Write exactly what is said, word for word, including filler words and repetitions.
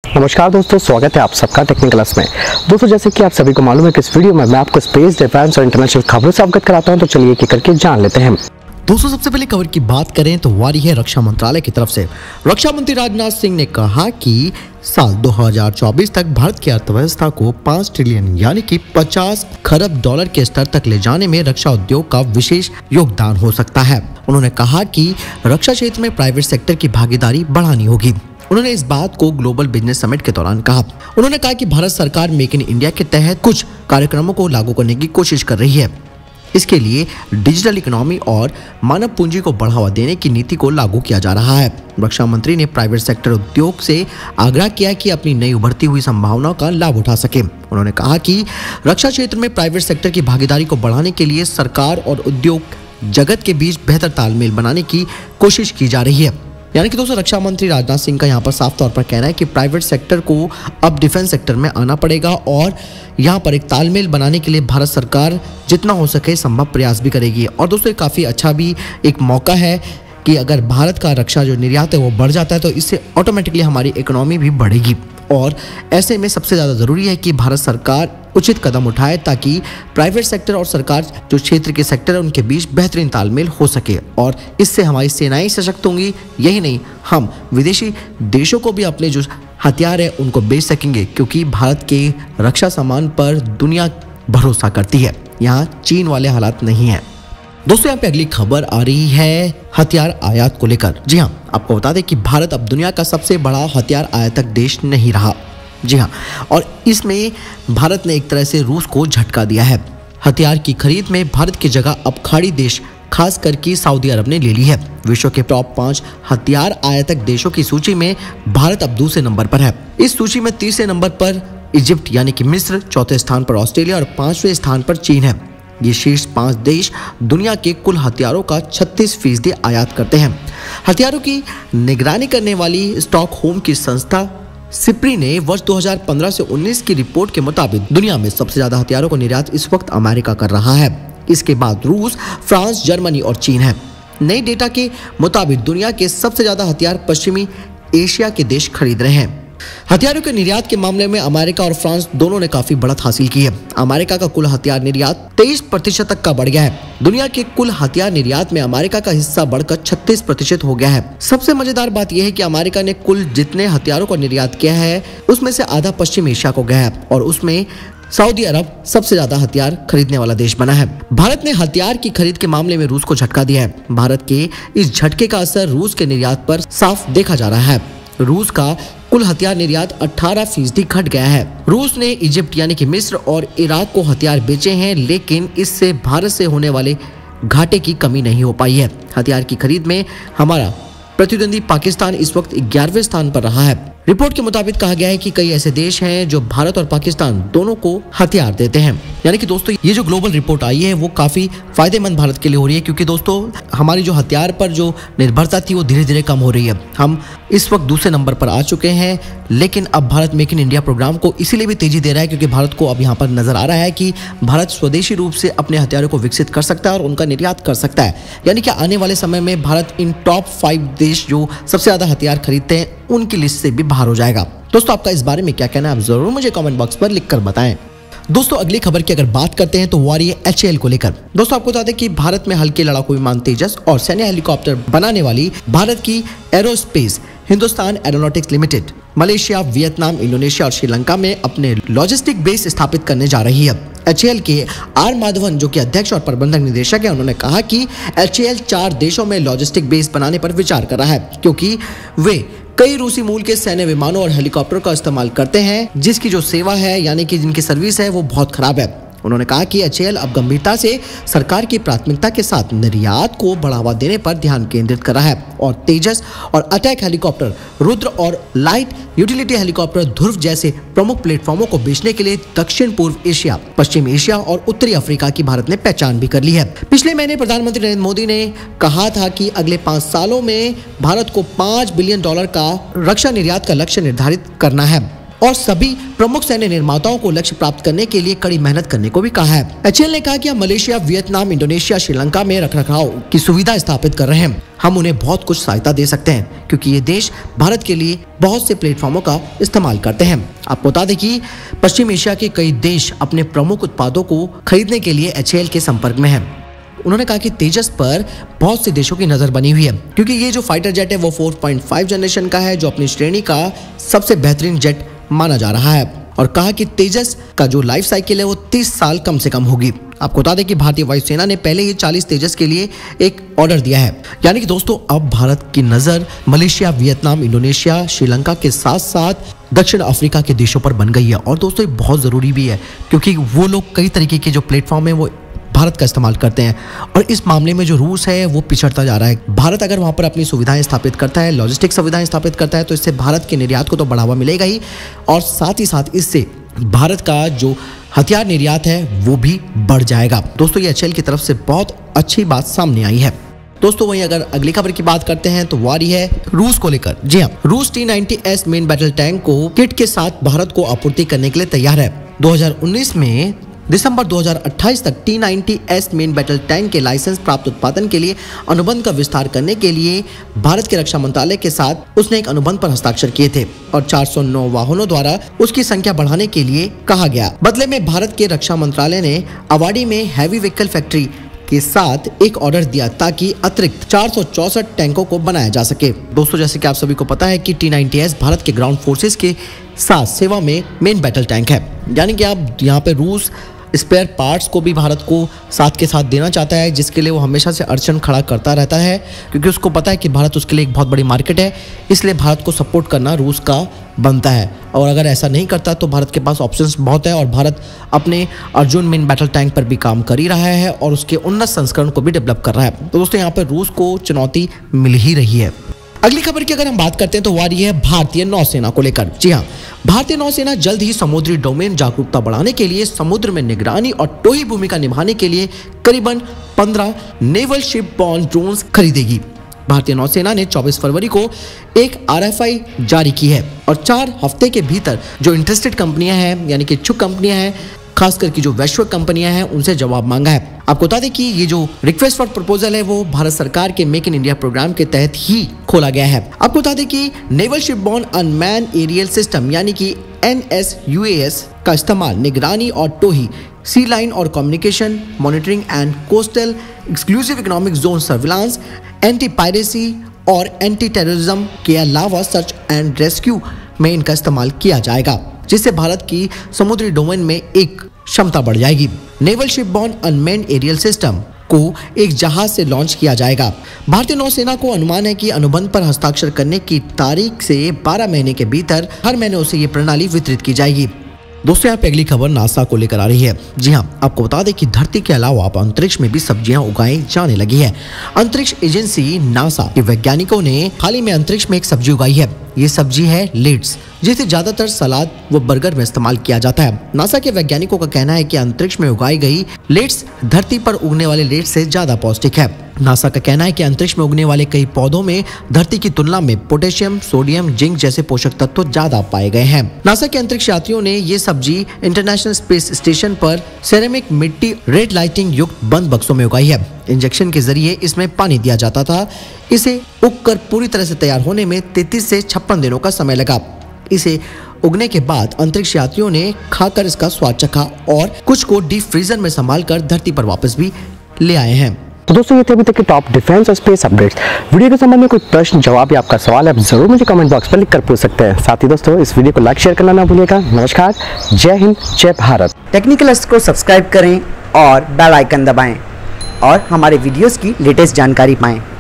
नमस्कार दोस्तों, स्वागत है आप सबका टेक्निकल क्लास में। दोस्तों, जैसे कि आप सभी को मालूम है कि इस वीडियो में मैं आपको स्पेस, डिफेंस और इंटरनेशनल खबरों से अवगत कराता हूं, तो चलिए एक एक करके जान लेते हैं। दोस्तों, सबसे पहले खबर की बात करें तो वारी है रक्षा मंत्रालय की तरफ से। रक्षा मंत्री राजनाथ सिंह ने कहा कि साल दो हज़ार चौबीस तक भारत की अर्थव्यवस्था को पाँच ट्रिलियन यानी कि पचास खरब डॉलर के स्तर तक ले जाने में रक्षा उद्योग का विशेष योगदान हो सकता है। उन्होंने कहा कि रक्षा क्षेत्र में प्राइवेट सेक्टर की भागीदारी बढ़ानी होगी। उन्होंने इस बात को ग्लोबल बिजनेस समिट के दौरान कहा। उन्होंने कहा कि भारत सरकार मेक इन इंडिया के तहत कुछ कार्यक्रमों को लागू करने की कोशिश कर रही है। इसके लिए डिजिटल इकोनॉमी और मानव पूंजी को बढ़ावा देने की नीति को लागू किया जा रहा है। रक्षा मंत्री ने प्राइवेट सेक्टर उद्योग से आग्रह किया कि अपनी नई उभरती हुई संभावनाओं का लाभ उठा सके। उन्होंने कहा कि रक्षा क्षेत्र में प्राइवेट सेक्टर की भागीदारी को बढ़ाने के लिए सरकार और उद्योग जगत के बीच बेहतर तालमेल बनाने की कोशिश की जा रही है। यानी कि दोस्तों, रक्षा मंत्री राजनाथ सिंह का यहाँ पर साफ तौर पर कहना है कि प्राइवेट सेक्टर को अब डिफेंस सेक्टर में आना पड़ेगा और यहाँ पर एक तालमेल बनाने के लिए भारत सरकार जितना हो सके संभव प्रयास भी करेगी। और दोस्तों, काफ़ी अच्छा भी एक मौका है कि अगर भारत का रक्षा जो निर्यात है वो बढ़ जाता है तो इससे ऑटोमेटिकली हमारी इकोनॉमी भी बढ़ेगी। और ऐसे में सबसे ज़्यादा ज़रूरी है कि भारत सरकार उचित कदम उठाए ताकि प्राइवेट सेक्टर और सरकार जो क्षेत्र के सेक्टर है उनके बीच बेहतरीन तालमेल हो सके और इससे हमारी सेनाएं सशक्त होंगी। यही नहीं, हम विदेशी देशों को भी अपने जो हथियार है उनको बेच सकेंगे, क्योंकि भारत के रक्षा सामान पर दुनिया भरोसा करती है। यहाँ चीन वाले हालात नहीं है। दोस्तों, यहाँ पे अगली खबर आ रही है हथियार आयात को लेकर। जी हाँ, आपको बता दें कि भारत अब दुनिया का सबसे बड़ा हथियार आयातक देश नहीं रहा। जी हाँ, और इसमें भारत ने एक तरह से रूस को झटका दिया है। हथियार की खरीद में भारत की जगह अब खाड़ी देश खास करके सऊदी अरब ने ले ली है। विश्व के टॉप पांच हथियार आयातक देशों की सूची में भारत अब दूसरे नंबर पर है। इस सूची में तीसरे नंबर पर इजिप्ट यानी कि मिस्र, चौथे स्थान पर ऑस्ट्रेलिया और पांचवें स्थान पर चीन है। ये शीर्ष पांच देश दुनिया के कुल हथियारों का छत्तीस फीसदी आयात करते हैं। हथियारों की निगरानी करने वाली स्टॉकहोम की संस्था सिप्री ने वर्ष दो हज़ार पंद्रह से उन्नीस की रिपोर्ट के मुताबिक दुनिया में सबसे ज्यादा हथियारों का निर्यात इस वक्त अमेरिका कर रहा है। इसके बाद रूस, फ्रांस, जर्मनी और चीन है। नए डेटा के मुताबिक दुनिया के सबसे ज्यादा हथियार पश्चिमी एशिया के देश खरीद रहे हैं। हथियारों के निर्यात के मामले में अमेरिका और फ्रांस दोनों ने काफी बढ़त हासिल की है। अमेरिका का कुल हथियार निर्यात तेईस प्रतिशत तक का बढ़ गया है। दुनिया के कुल हथियार निर्यात में अमेरिका का हिस्सा बढ़कर छत्तीस प्रतिशत हो गया है। सबसे मजेदार बात यह है कि अमेरिका ने कुल जितने हथियारों का निर्यात किया है उसमें से आधा पश्चिम एशिया को गया है और उसमें सऊदी अरब सबसे ज्यादा हथियार खरीदने वाला देश बना है। भारत ने हथियार की खरीद के मामले में रूस को झटका दिया है। भारत के इस झटके का असर रूस के निर्यात पर साफ देखा जा रहा है। रूस का कुल हथियार निर्यात अठारह फीसदी घट गया है। रूस ने इजिप्ट यानी कि मिस्र और इराक को हथियार बेचे हैं, लेकिन इससे भारत से होने वाले घाटे की कमी नहीं हो पाई है। हथियार की खरीद में हमारा प्रतिद्वंदी पाकिस्तान इस वक्त ग्यारहवें स्थान पर रहा है। रिपोर्ट के मुताबिक कहा गया है कि कई ऐसे देश हैं जो भारत और पाकिस्तान दोनों को हथियार देते हैं। यानी कि दोस्तों, ये जो ग्लोबल रिपोर्ट आई है वो काफी फायदेमंद भारत के लिए हो रही है, क्योंकि दोस्तों हमारी जो हथियार पर जो निर्भरता थी वो धीरे धीरे कम हो रही है। हम इस वक्त दूसरे नंबर पर आ चुके हैं, लेकिन अब Bharat make in India programme को इसीलिए भी तेजी दे रहा है क्योंकि भारत को अब यहाँ पर नजर आ रहा है कि भारत स्वदेशी रूप से अपने हथियारों को विकसित कर सकता है और उनका निर्यात कर सकता है। यानी कि आने वाले समय में भारत इन टॉप फाइव देश जो सबसे ज्यादा हथियार खरीदते हैं उनकी लिस्ट से भी बाहर हो जाएगा। दोस्तों, आपका इस बारे में क्या कहना है आप जरूर मुझे कमेंट बॉक्स पर लिखकर बताएं। दोस्तों, अगली खबर की अगर बात करते हैं तो वो आ रही है एच ए एल को लेकर। दोस्तों, आपको बता दें कि भारत में हल्के लड़ाकू विमान तेजस और सैन्य हेलीकॉप्टर बनाने वाली भारत की aerospace Hindustan aeronautics limited Malaysia, Vietnam, Indonesia और श्रीलंका में अपने लॉजिस्टिक बेस स्थापित करने जा रही है। एच ए एल के आर माधवन, जो कि अध्यक्ष और प्रबंधक निदेशक है, उन्होंने कहा कि एच ए एल चार देशों में लॉजिस्टिक बेस बनाने पर विचार कर रहा है, क्योंकि वे कई रूसी मूल के सैन्य विमानों और हेलीकॉप्टर का इस्तेमाल करते हैं, जिसकी जो सेवा है यानी कि जिनकी सर्विस है वो बहुत खराब है। उन्होंने कहा कि एच ए एल अब गंभीरता से सरकार की प्राथमिकता के साथ निर्यात को बढ़ावा देने पर ध्यान केंद्रित कर रहा है और तेजस और अटैक हेलीकॉप्टर, रुद्र और लाइट यूटिलिटी हेलीकॉप्टर ध्रुव जैसे प्रमुख प्लेटफॉर्मों को बेचने के लिए दक्षिण पूर्व एशिया, पश्चिम एशिया और उत्तरी अफ्रीका की भारत ने पहचान भी कर ली है। पिछले महीने प्रधानमंत्री नरेंद्र मोदी ने कहा था कि अगले पांच सालों में भारत को पांच बिलियन डॉलर का रक्षा निर्यात का लक्ष्य निर्धारित करना है। और सभी प्रमुख सैन्य निर्माताओं को लक्ष्य प्राप्त करने के लिए कड़ी मेहनत करने को भी कहा है। एच ए एल ने कहा कि हम मलेशिया, वियतनाम, इंडोनेशिया, श्रीलंका में रखरखाव की सुविधा स्थापित कर रहे हैं। हम उन्हें बहुत कुछ सहायता दे सकते हैं क्योंकि ये देश भारत के लिए बहुत से प्लेटफॉर्मों का इस्तेमाल करते हैं। आपको बता दें कि पश्चिम एशिया के कई देश अपने प्रमुख उत्पादों को खरीदने के लिए एच ए एल के संपर्क में हैं। उन्होंने कहा कि तेजस पर बहुत से देशों की नजर बनी हुई है क्योंकि ये जो फाइटर जेट है वो चार पॉइंट पाँच जनरेशन का है, जो अपनी श्रेणी का सबसे बेहतरीन जेट माना जा रहा है। और कहा कि तेजस का जो लाइफ साइकिल है वो तीस साल कम से कम होगी। आपको बता दें कि भारतीय वायुसेना ने पहले ही चालीस तेजस के लिए एक ऑर्डर दिया है। यानी कि दोस्तों अब भारत की नजर मलेशिया, वियतनाम, इंडोनेशिया, श्रीलंका के साथ साथ दक्षिण अफ्रीका के देशों पर बन गई है। और दोस्तों ये बहुत जरूरी भी है क्योंकि वो लोग कई तरीके के जो प्लेटफॉर्म है वो भारत का इस्तेमाल करते हैं और इस मामले में जो रूस है वो पिछड़ता जा रहा है। भारत अगर वहां पर अपनी सुविधाएं स्थापित करता है, लॉजिस्टिक सुविधाएं स्थापित करता है, तो इससे भारत के निर्यात को तो बढ़ावा मिलेगा ही और साथ ही साथ इससे भारत का जो हथियार निर्यात है वो भी बढ़ जाएगा। दोस्तों ये एच ए एल की तरफ से बहुत अच्छी बात सामने आई है। दोस्तों वहीं अगर अगली खबर की बात करते हैं तो वो आ रही है रूस को लेकर। जी हाँ, रूस T ninety S main battle tank को किट के साथ भारत को आपूर्ति करने के लिए तैयार है। दो हज़ार उन्नीस में दिसंबर दो हज़ार अट्ठाईस तक T ninety S main battle tank के लाइसेंस प्राप्त उत्पादन के लिए अनुबंध का विस्तार करने के लिए भारत के रक्षा मंत्रालय के साथ उसने एक अनुबंध पर हस्ताक्षर किए थे और चार सौ नौ वाहनों द्वारा उसकी संख्या बढ़ाने के लिए कहा गया। बदले में भारत के रक्षा मंत्रालय ने अवाडी में हैवी व्हीकल फैक्ट्री के साथ एक ऑर्डर दिया ताकि अतिरिक्त चार सौ चौसठ टैंकों को बनाया जा सके। दोस्तों जैसे कि आप सभी को पता है कि टी नाइंटी एस भारत के ग्राउंड फोर्सेस के साथ सेवा में मेन बैटल टैंक है। यानी कि आप यहाँ पे रूस स्पेयर पार्ट्स को भी भारत को साथ के साथ देना चाहता है, जिसके लिए वो हमेशा से अड़चन खड़ा करता रहता है क्योंकि उसको पता है कि भारत उसके लिए एक बहुत बड़ी मार्केट है। इसलिए भारत को सपोर्ट करना रूस का बनता है और अगर ऐसा नहीं करता तो भारत के पास ऑप्शंस बहुत है और भारत अपने अर्जुन मेन बैटल टैंक पर भी काम कर ही रहा है और उसके उन्नत संस्करण को भी डेवलप कर रहा है। तो दोस्तों यहाँ पर रूस को चुनौती मिल ही रही है। अगली खबर की अगर हम बात करते हैं तो वो आ रही है भारतीय नौसेना को लेकर। जी हाँ, भारतीय नौसेना जल्द ही समुद्री डोमेन जागरूकता बढ़ाने के लिए समुद्र में निगरानी और टोही भूमिका निभाने के लिए करीबन पंद्रह नेवल शिप बॉर्न ड्रोन्स खरीदेगी। भारतीय नौसेना ने चौबीस फरवरी को एक आर एफ आई जारी की है और चार हफ्ते के भीतर जो इंटरेस्टेड कंपनियां हैं यानी कि इच्छुक कंपनियां हैं, खासकर की जो वैश्विक कंपनियां हैं, उनसे जवाब मांगा है। आपको बता दें कि ये जो रिक्वेस्ट फॉर प्रपोजल है वो भारत सरकार के मेक इन इंडिया प्रोग्राम के तहत ही खोला गया है। आपको बता दें कि naval ship borne unmanned aerial system यानी कि N S U A S का इस्तेमाल निगरानी और टोही, सी लाइन और communication, monitoring and coastal exclusive economic zone surveillance, anti piracy और एंटी टेररिज्म के अलावा सर्च एंड रेस्क्यू में इनका इस्तेमाल किया जाएगा, जिससे भारत की समुद्री डोमेन में एक क्षमता बढ़ जाएगी। Naval ship borne unmanned aerial system को एक जहाज से लॉन्च किया जाएगा। भारतीय नौसेना को अनुमान है कि अनुबंध पर हस्ताक्षर करने की तारीख से बारह महीने के भीतर हर महीने उसे ये प्रणाली वितरित की जाएगी। दोस्तों यहाँ पे अगली खबर नासा को लेकर आ रही है। जी हाँ, आपको बता दें कि धरती के अलावा अब अंतरिक्ष में भी सब्जियां उगाई जाने लगी है। अंतरिक्ष एजेंसी नासा के वैज्ञानिकों ने हाल ही में अंतरिक्ष में एक सब्जी उगाई है। ये सब्जी है लेट्स, जिसे ज्यादातर सलाद व बर्गर में इस्तेमाल किया जाता है। नासा के वैज्ञानिकों का कहना है कि अंतरिक्ष में उगाई गई लेट्स धरती पर उगने वाले लेट्स से ज्यादा पौष्टिक है। नासा का कहना है कि अंतरिक्ष में उगने वाले कई पौधों में धरती की तुलना में पोटेशियम, सोडियम, जिंक जैसे पोषक तत्व ज्यादा पाए गए हैं। नासा के अंतरिक्ष यात्रियों ने ये सब्जी इंटरनेशनल स्पेस स्टेशन पर सेरेमिक मिट्टी रेड लाइटिंग युक्त बंद बक्सों में उगाई है। इंजेक्शन के जरिए इसमें पानी दिया जाता था। इसे उगकर पूरी तरह से तैयार होने में तैंतीस से छप्पन दिनों का समय लगा। इसे उगने के बाद अंतरिक्ष यात्रियों ने खाकर इसका स्वाद चखा और कुछ को डीप फ्रीजर में संभाल कर धरती पर वापस भी ले आए हैं। तो दोस्तों ये थे अभी तक के टॉप डिफेंस और स्पेस अपडेट्स। वीडियो के संबंध में कोई प्रश्न, जवाब या आपका सवाल है आप जरूर मुझे कमेंट बॉक्स पर लिख कर पूछ सकते हैं। साथ ही दोस्तों इस वीडियो को लाइक शेयर करना ना भूलिएगा। नमस्कार, जय हिंद, जय भारत। टेक्निकल अस्त्र को सब्सक्राइब करें और बेल आइकन दबाएं और हमारे वीडियोस की लेटेस्ट जानकारी पाएं।